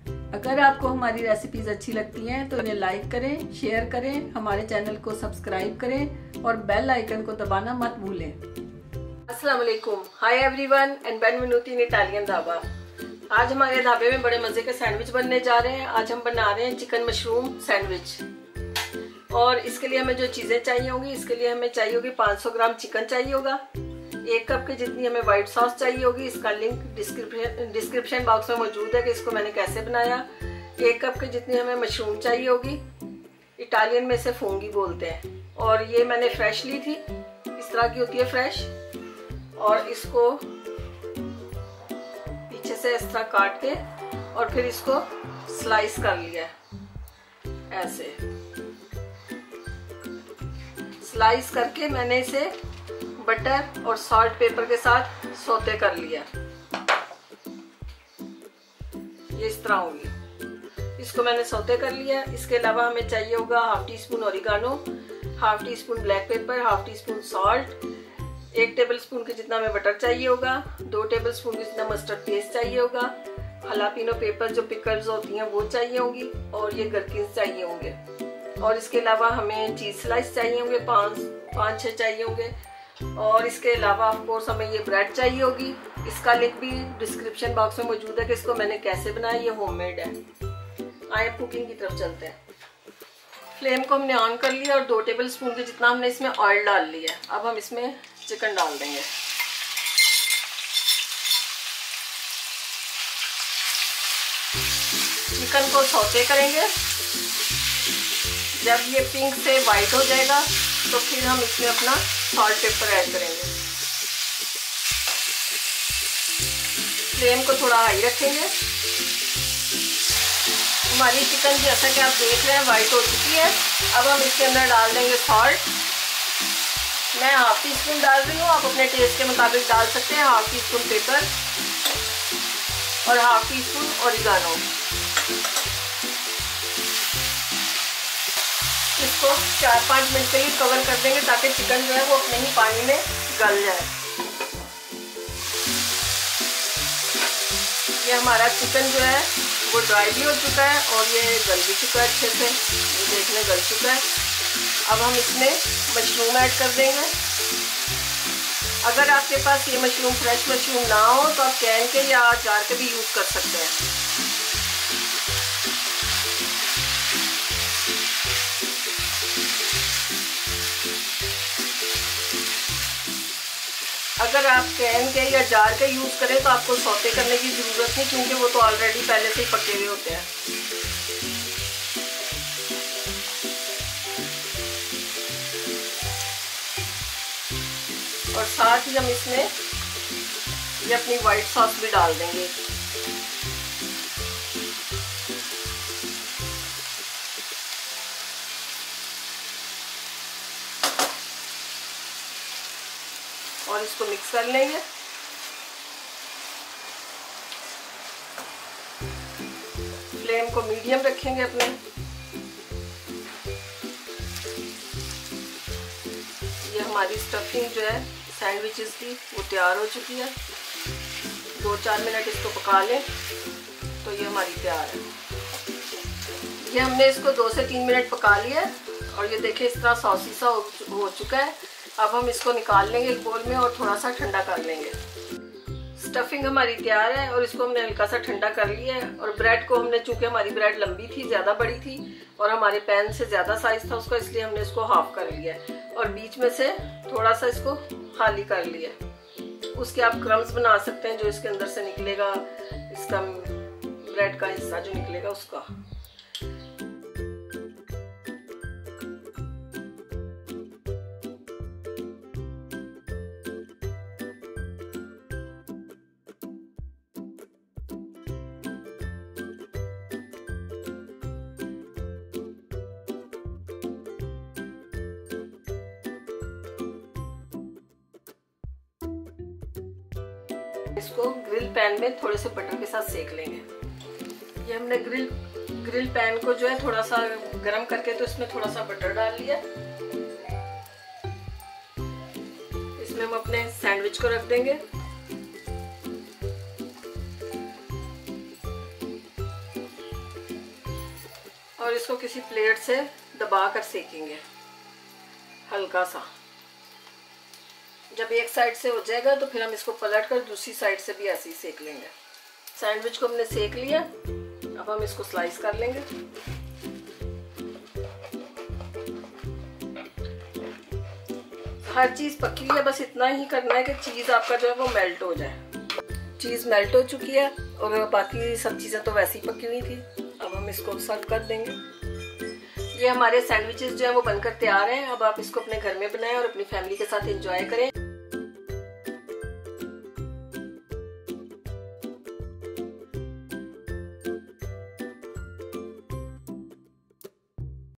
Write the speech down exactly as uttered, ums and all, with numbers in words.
अगर आपको हमारी रेसिपीज अच्छी लगती हैं तो इन्हें लाइक करें, शेयर करें, हमारे चैनल को सब्सक्राइब करें और बेल आइकन को दबाना मत भूलें। अस्सलाम वालेकुम, हाय एवरीवन एंड बेनवेनुती इन इटालियन ढाबा। आज हमारे ढाबे में बड़े मजे के सैंडविच बनने जा रहे हैं। आज हम बना रहे हैं चिकन मशरूम सैंडविच। और इसके लिए हमें जो चीजें चाहिए होंगी, इसके लिए हमें चाहिए होगी पाँच सौ ग्राम चिकन चाहिए होगा, एक कप के जितनी हमें व्हाइट सॉस चाहिए होगी। इसका लिंक डिस्क्रिप्शन डिस्क्रिप्शन बॉक्स में मौजूद है कि इसको मैंने कैसे बनाया। एक कप के जितनी हमें मशरूम चाहिए होगी, इटालियन में इसे फूंगी बोलते हैं। और ये मैंने फ्रेश ली थी, इस तरह की होती है फ्रेश। और इसको पीछे से इस तरह काट के और फिर इसको स्लाइस कर लिया ऐसे। स्लाइस करके मैंने इसे बटर और सॉल्ट पेपर के साथ सौते कर लिया। ये इस तरह होगी। इसको मैंने सौते कर लिया। इसके अलावा हमें चाहिए होगा half teaspoon oregano, half teaspoon black pepper, half teaspoon salt, एक टेबल स्पून के जितना हमें बटर चाहिए होगा, दो टेबल स्पून के जितना मस्टर्ड पेस्ट चाहिए होगा, हलापिनो पेपर जो पिकल्स होती हैं वो चाहिए होंगी, और ये गरकिन्स चाहिए होंगे। और इसके अलावा हमें चीज स्लाइस चाहिए होंगे, पाँच पाँच छः चाहिए होंगे। और इसके अलावा ऑफ कोर्स हमें ये ब्रेड चाहिए होगी। इसका लिंक भी डिस्क्रिप्शन बॉक्स में मौजूद है कि इसको मैंने कैसे बनाया। ये होममेड है। आइए कुकिंग की तरफ चलते हैं। फ्लेम को हमने ऑन कर लिया और दो टेबल स्पून के जितना हमने इसमें ऑयल डाल लिया। अब हम इसमें चिकन डाल देंगे। चिकन को सौते करेंगे। जब ये पिंक से वाइट हो जाएगा तो फिर हम इसमें अपना सॉल्ट पेपर ऐड करेंगे। फ्लेम को थोड़ा हाई रखेंगे। हमारी चिकन जैसा कि आप देख रहे हैं वाइट हो चुकी है। अब हम इसके अंदर डाल देंगे सॉल्ट। मैं हाफ टी स्पून डाल रही हूँ, आप अपने टेस्ट के मुताबिक डाल सकते हैं। हाफ टी स्पून पेपर और हाफ टी स्पून ओरिगानो। इसको चार पाँच मिनट के लिए कवर कर देंगे ताकि चिकन जो है वो अपने ही पानी में गल जाए। ये हमारा चिकन जो है वो ड्राई भी हो चुका है और ये गल भी चुका है अच्छे से। ये देखने गल चुका है। अब हम इसमें मशरूम ऐड कर देंगे। अगर आपके पास ये मशरूम फ्रेश मशरूम ना हो तो आप कैन के या जार के भी यूज कर सकते हैं। अगर आप कैन के या जार के यूज करें तो आपको सौते करने की जरूरत नहीं, क्योंकि वो तो ऑलरेडी पहले से ही पके हुए होते हैं। और साथ ही हम इसमें ये अपनी व्हाइट सॉस भी डाल देंगे। और इसको मिक्स कर लेंगे। फ्लेम को मीडियम रखेंगे अपने। ये हमारी स्टफिंग जो है सैंडविचेस की वो तैयार हो चुकी है। दो चार मिनट इसको पका लें तो ये हमारी तैयार है। ये हमने इसको दो से तीन मिनट पका लिया और ये देखिए इस तरह सॉसी सा हो चुका है। अब हम इसको निकाल लेंगे एक बोल में और थोड़ा सा ठंडा कर लेंगे। स्टफिंग हमारी तैयार है और इसको हमने हल्का सा ठंडा कर लिया है। और ब्रेड को हमने, चूंकि हमारी ब्रेड लंबी थी, ज़्यादा बड़ी थी और हमारे पैन से ज़्यादा साइज था उसका, इसलिए हमने इसको हाफ कर लिया और बीच में से थोड़ा सा इसको खाली कर लिया। उसके आप क्रम्स बना सकते हैं, जो इसके अंदर से निकलेगा, इसका ब्रेड का हिस्सा जो निकलेगा उसका। इसको ग्रिल पैन में थोड़े से बटर के साथ सेक लेंगे। ये हमने ग्रिल ग्रिल पैन को जो है थोड़ा सा गरम करके तो इसमें थोड़ा सा बटर डाल लिया। इसमें हम अपने सैंडविच को रख देंगे। और इसको किसी प्लेट से दबा कर सेकेंगे हल्का सा। जब एक साइड से हो जाएगा तो फिर हम इसको पलट कर दूसरी साइड से भी ऐसे ही सेक लेंगे। सैंडविच को हमने सेक लिया, अब हम इसको स्लाइस कर लेंगे। हर चीज़ पकी है, बस इतना ही करना है कि चीज़ आपका जो है वो मेल्ट हो जाए। चीज़ मेल्ट हो चुकी है और बाकी सब चीज़ें तो वैसे ही पकी हुई थी। अब हम इसको सर्व कर देंगे। ये हमारे सैंडविचेस जो है वो बनकर तैयार हैं। अब आप इसको अपने घर में बनाएं और अपनी फैमिली के साथ एंजॉय करें।